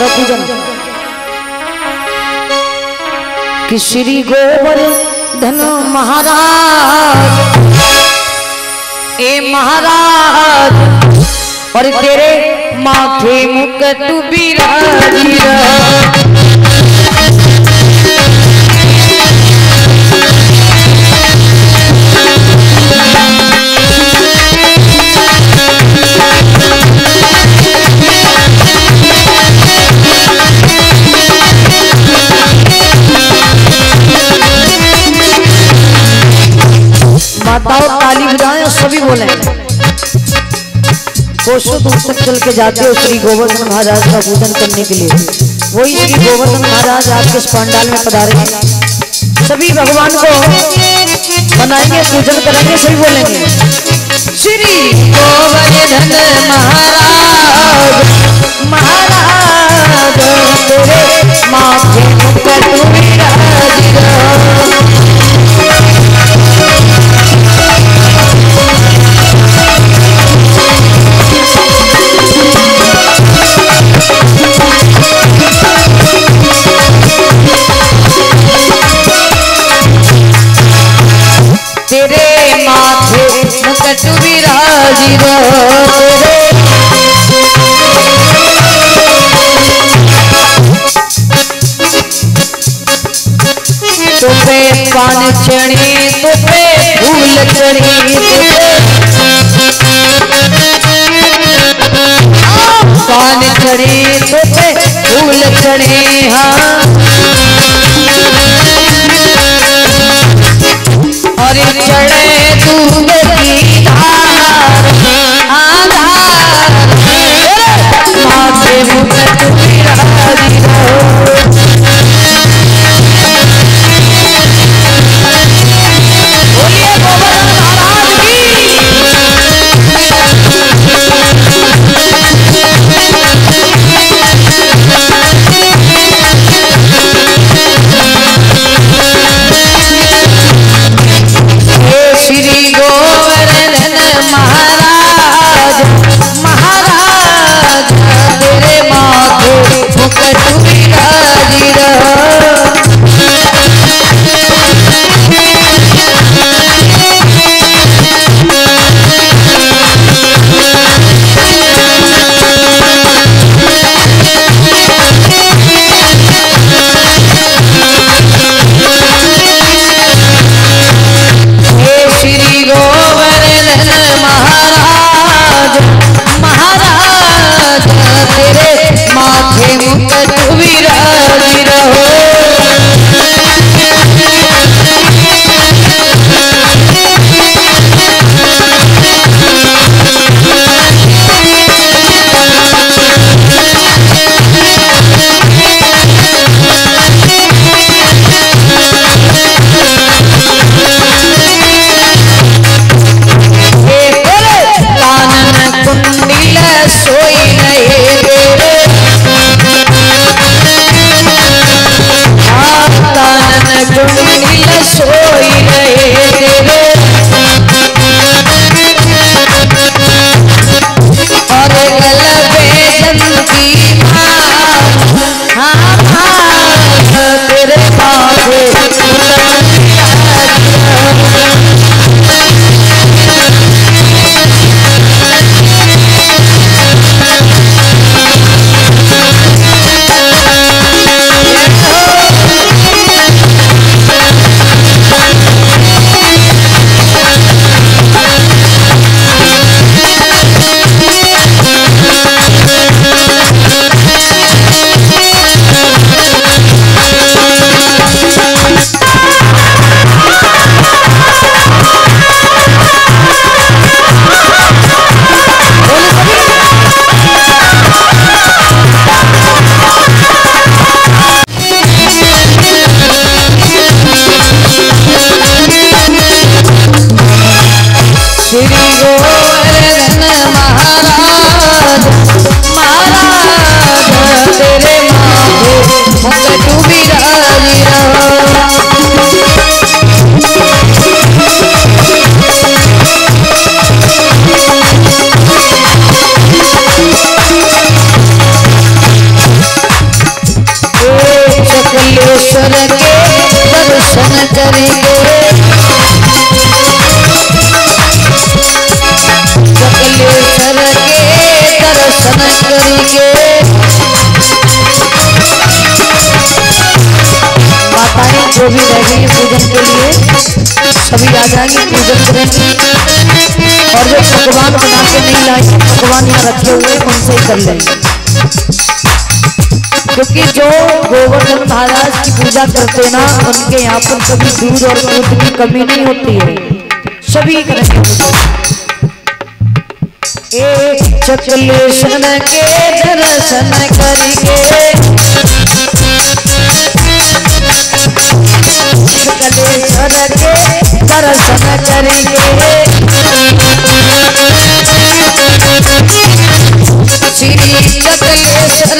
का पूजन कि श्री गोवर्धन महाराज ए महाराज और तेरे माथे मुकुट बिराजिया माताओं ताली बजाएं सभी बोले कोसों दूर तक चल के जाते हो श्री गोवर्धन महाराज का पूजन करने के लिए। वही श्री गोवर्धन महाराज आपके इस पंडाल में पधारे सभी भगवान को बनाएंगे पूजन करेंगे सभी बोलेंगे श्री गोवर्धन महाराज महाराज तेरे माथे मुकुट बिराजिया तेरे माथे मुकुट बिराजिया तुपे पान चढ़ी तुपे फूल चढ़ी पान चढ़ी तुपे फूल चढ़े हाँ और चढ़े दूध की धार माथे मुकुट बिराजिया करके सकलेश्वर के दर्शन करके माताएं जो भी रह गई है पूजन के लिए सभी आ जाएंगे, पूजन करेंगे। और जो पकवान बना के नहीं लाए, पकवान यहाँ रखे हुए उनसे ही कर लेंगे, क्योंकि जो गोवर्धन महाराज की पूजा करते ना उनके यहाँ पर कभी दूध और दूध की कमी नहीं होती है, सभी करेंगे। एक सकलेश्वर के दर्शन करके सकलेश्वर के दर्शन करेंगे श्री सकलेश्वर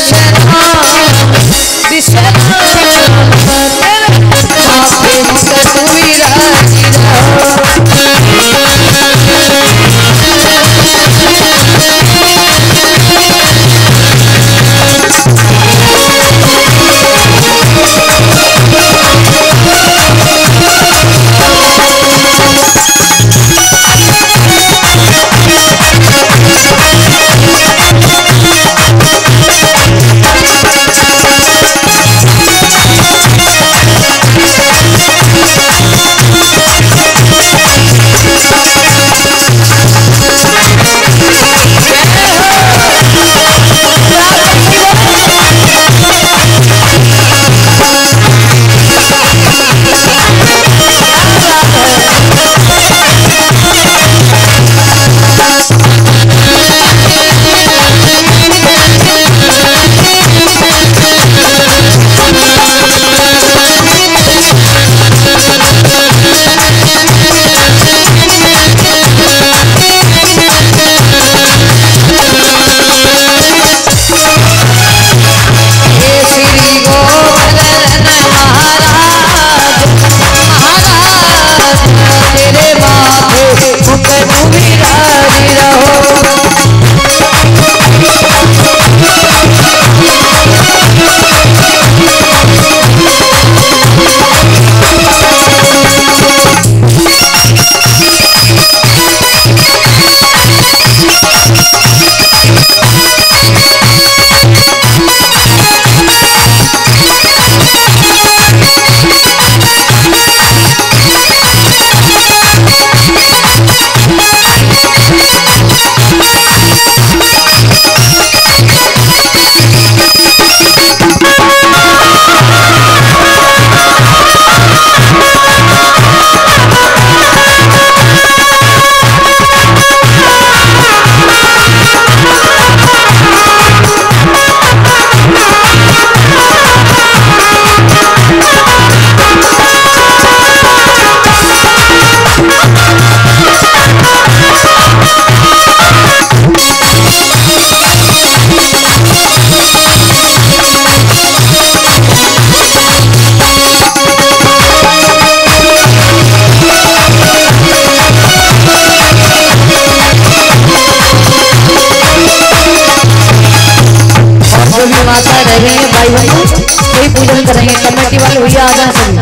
माता रह गई है, भाई बहनों कोई पूजन करेंगे। कमेटी वाले भैया आ जाए सभी।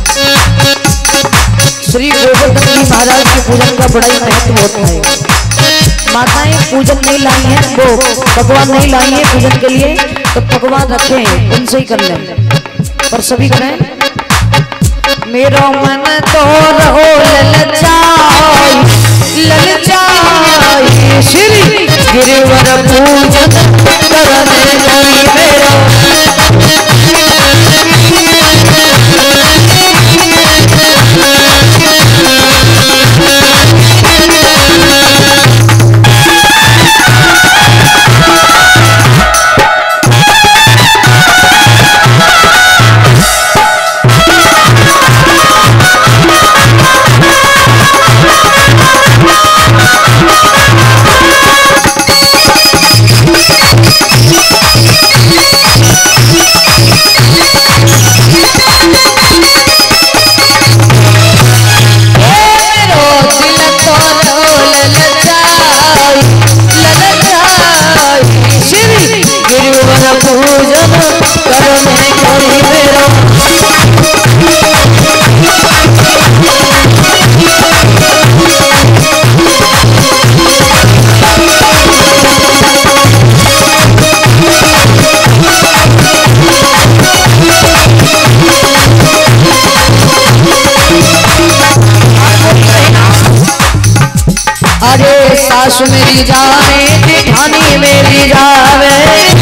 श्री गोवर्धन जी महाराज के पूजन का बड़ा ही महत्व होता है। माताएं पूजन नहीं लाई है, वो भगवान नहीं लाई है पूजन के लिए, तो पकवान रखे हैं उनसे ही कर लें। पर सभी करें। मेरो मन तो रहो ललचाई ललचाई श्री गिरिवर पूजन करने गई मेरो सास मेरी जाने जेठानी मेरी जावे।